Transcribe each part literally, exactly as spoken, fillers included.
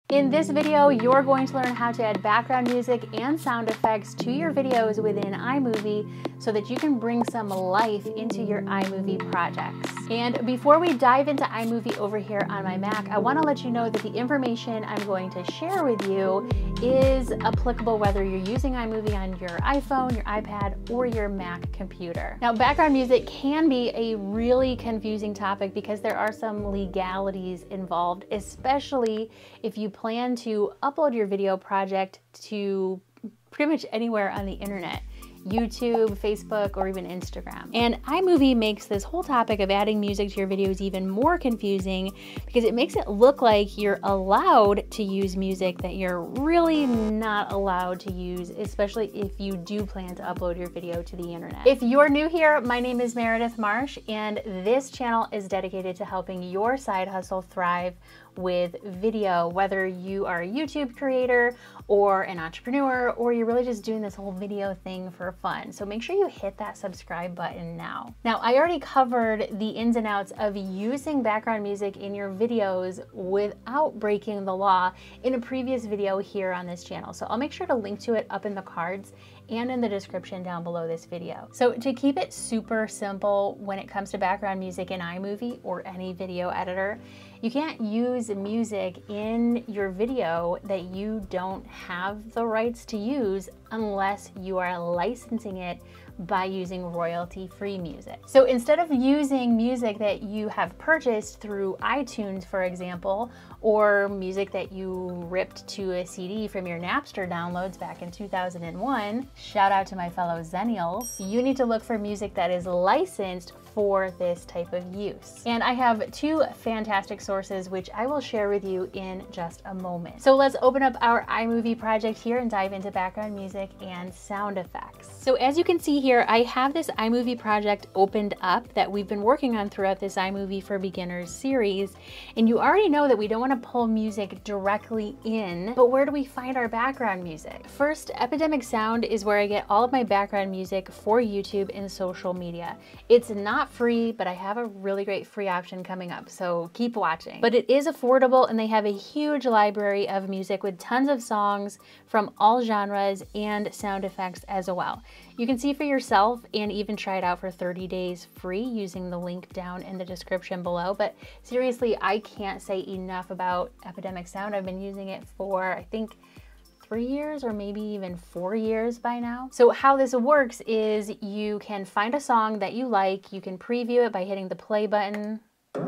In this video, you're going to learn how to add background music and sound effects to your videos within iMovie so that you can bring some life into your iMovie projects. And before we dive into iMovie over here on my Mac, I want to let you know that the information I'm going to share with you is applicable whether you're using iMovie on your iPhone, your iPad, or your Mac computer. Now, background music can be a really confusing topic because there are some legalities involved, especially if you plan to upload your video project to pretty much anywhere on the internet. YouTube, Facebook, or even Instagram. And iMovie makes this whole topic of adding music to your videos even more confusing because it makes it look like you're allowed to use music that you're really not allowed to use, especially if you do plan to upload your video to the internet. If you're new here, my name is Meredith Marsh, and this channel is dedicated to helping your side hustle thrive with video, whether you are a YouTube creator or an entrepreneur, or you're really just doing this whole video thing for fun. So make sure you hit that subscribe button now. Now, I already covered the ins and outs of using background music in your videos without breaking the law in a previous video here on this channel. So I'll make sure to link to it up in the cards and in the description down below this video. So to keep it super simple when it comes to background music in iMovie or any video editor, you can't use music in your video that you don't have the rights to use unless you are licensing it by using royalty-free music. So instead of using music that you have purchased through iTunes, for example, or music that you ripped to a C D from your Napster downloads back in two thousand one, shout out to my fellow Zennials, you need to look for music that is licensed for this type of use. And I have two fantastic sources which I will share with you in just a moment. So let's open up our iMovie project here and dive into background music and sound effects. So as you can see here, I have this iMovie project opened up that we've been working on throughout this iMovie for Beginners series. And you already know that we don't want to pull music directly in, but where do we find our background music? First, Epidemic Sound is where I get all of my background music for YouTube and social media. It's not free, but I have a really great free option coming up, so keep watching. But it is affordable, and they have a huge library of music with tons of songs from all genres and sound effects as well. You can see for yourself and even try it out for thirty days free using the link down in the description below. But seriously, I can't say enough about Epidemic Sound. I've been using it for, I think, three years or maybe even four years by now. So how this works is you can find a song that you like, you can preview it by hitting the play button.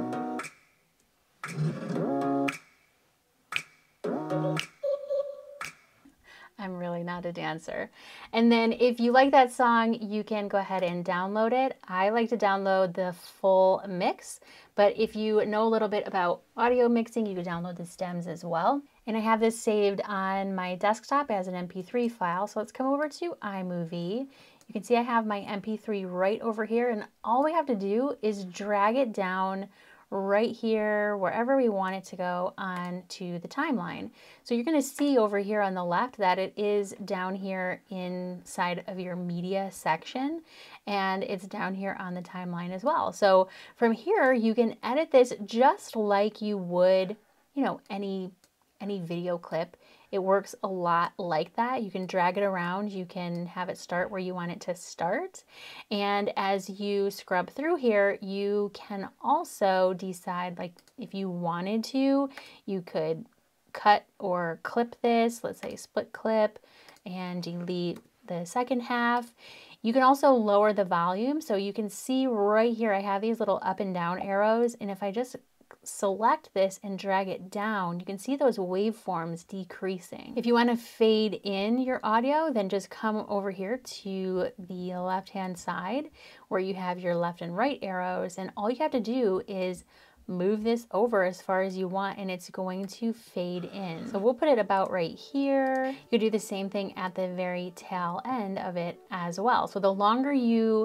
I'm really not a dancer. And then if you like that song, you can go ahead and download it. I like to download the full mix, but if you know a little bit about audio mixing, you can download the stems as well. And I have this saved on my desktop as an M P three file. So let's come over to iMovie. You can see I have my M P three right over here, and all we have to do is drag it down right here, wherever we want it to go onto the timeline. So you're gonna see over here on the left that it is down here inside of your media section, and it's down here on the timeline as well. So from here, you can edit this just like you would, you know, any, any video clip. It works a lot like that. You can drag it around. You can have it start where you want it to start. And as you scrub through here, you can also decide, like, if you wanted to, you could cut or clip this, let's say split clip, and delete the second half. You can also lower the volume. So you can see right here, I have these little up and down arrows. And if I just select this and drag it down, you can see those waveforms decreasing. If you want to fade in your audio, then just come over here to the left-hand side where you have your left and right arrows, and all you have to do is move this over as far as you want, and it's going to fade in. So we'll put it about right here. You could do the same thing at the very tail end of it as well. So the longer you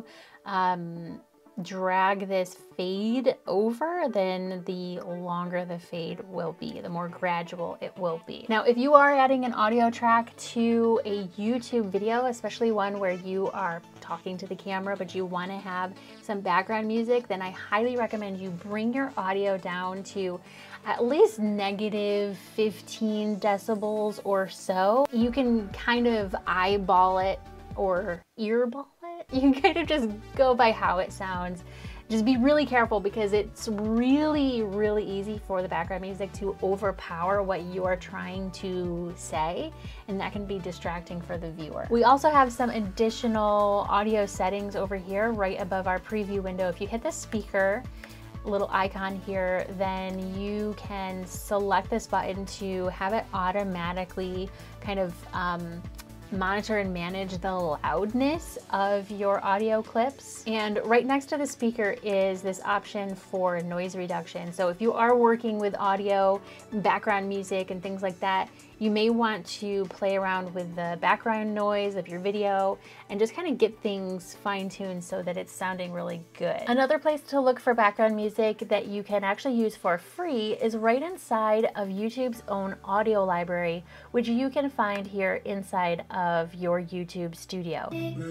um, drag this fade over, then the longer the fade will be, the more gradual it will be. Now, if you are adding an audio track to a YouTube video, especially one where you are talking to the camera, but you want to have some background music, then I highly recommend you bring your audio down to, at least negative fifteen decibels or so. You can kind of eyeball it or earball it. You can kind of just go by how it sounds. Just be really careful because it's really, really easy for the background music to overpower what you are trying to say, and that can be distracting for the viewer. We also have some additional audio settings over here right above our preview window. If you hit the speaker little icon here, then you can select this button to have it automatically kind of um, monitor and manage the loudness of your audio clips. And right next to the speaker is this option for noise reduction. So if you are working with audio, background music, and things like that, you may want to play around with the background noise of your video and just kind of get things fine-tuned so that it's sounding really good. Another place to look for background music that you can actually use for free is right inside of YouTube's own audio library, which you can find here inside of your YouTube studio.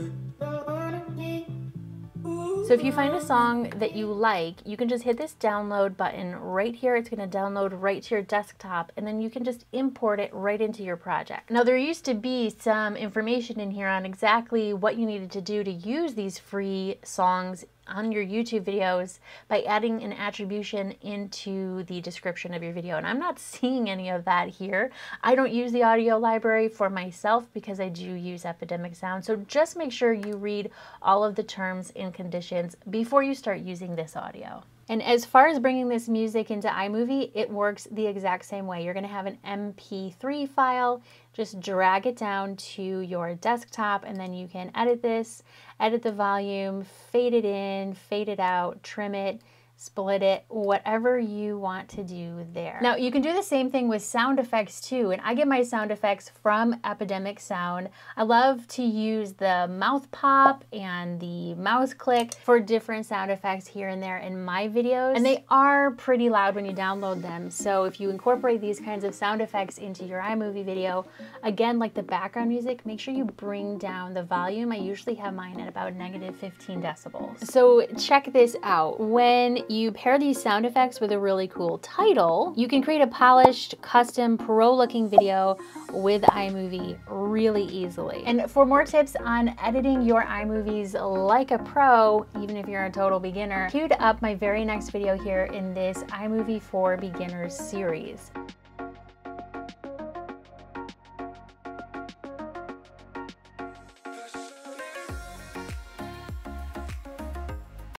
So if you find a song that you like, you can just hit this download button right here. It's going to download right to your desktop, and then you can just import it right into your project. Now, there used to be some information in here on exactly what you needed to do to use these free songs on your YouTube videos by adding an attribution into the description of your video. And I'm not seeing any of that here. I don't use the audio library for myself because I do use Epidemic Sound. So just make sure you read all of the terms and conditions before you start using this audio. And as far as bringing this music into iMovie, it works the exact same way. You're going to have an M P three file, just drag it down to your desktop, and then you can edit this, edit the volume, fade it in, fade it out, trim it, split it, whatever you want to do there. Now, you can do the same thing with sound effects too, and I get my sound effects from Epidemic Sound. I love to use the mouth pop and the mouse click for different sound effects here and there in my videos, and they are pretty loud when you download them. So if you incorporate these kinds of sound effects into your iMovie video, again, like the background music, make sure you bring down the volume. I usually have mine at about negative fifteen decibels. So check this out. When you pair these sound effects with a really cool title, you can create a polished, custom, pro-looking video with iMovie really easily. And for more tips on editing your iMovies like a pro, even if you're a total beginner, queued up my very next video here in this iMovie for Beginners series.